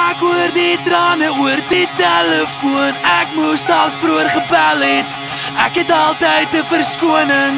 Ek hoor die trane oor die telefoon. Ek moes al vroeër gebel het. Ek het altyd 'n verskoning.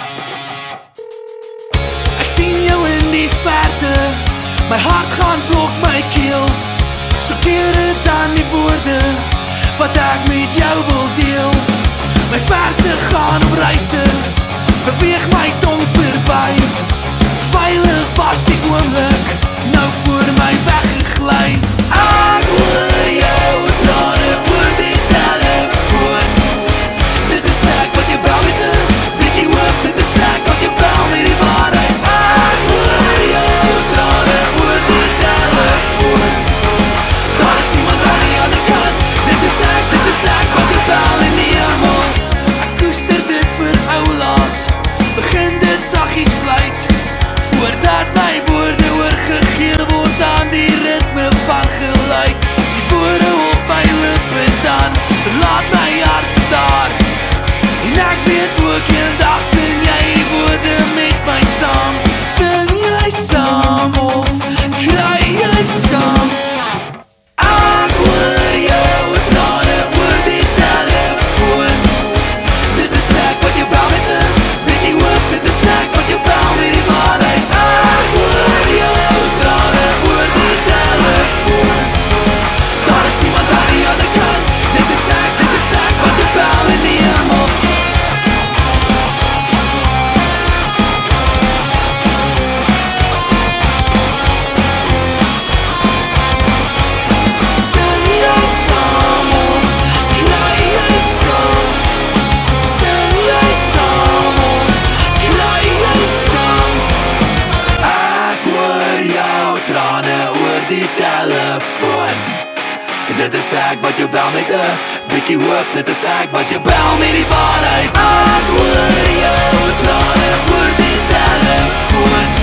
Ek sien jou in die verte. My hart gaan blok my keel. So keer dit dan die woorde wat ek met jou wil deel. My verse gaan op reise. Beweeg my tong verby. Veilig was die oomblik, nou voor my weggegly. Ek hoor jou trane oor die telefoon. Dit is ek wat jy bel met 'n bietjie hoop. Dit is ek wat jy bel met die waarheid. Ek hoor jou trane oor die telefoon. Daar is iemand aan die ander kant. Dit is ek wat jy bel in die hemel. Ek koester dit vir oulaas. Begin dit saggies fluit. Voordat my woorde oorgegee word aan die ritme van geluid. Die woorde op my lippe dan, laat my hart daar. En ek weet ook eendag sing jy die woorde met my saam. Sing jy saam of kry jy skam? Ek hoor jou trane oor die telefoon. Dit is ek wat jy bel met 'n bietjie hoop. Dit is ek wat jy bel met die waarheid. Ek hoor jou trane oor die telefoon. Daar is niemand aan die ander kant. Dit is ek wat jy bel in die hemel. Sing jy saam of kry jy skam? Sing jy saam of kry jy skam? Ek hoor jou trane oor die telefoon. Dit is ek wat jou bel met 'n bietjie hoop. Dit is ek wat jou bel met die waarheid. Ek hoor jou trane oor die telefoon.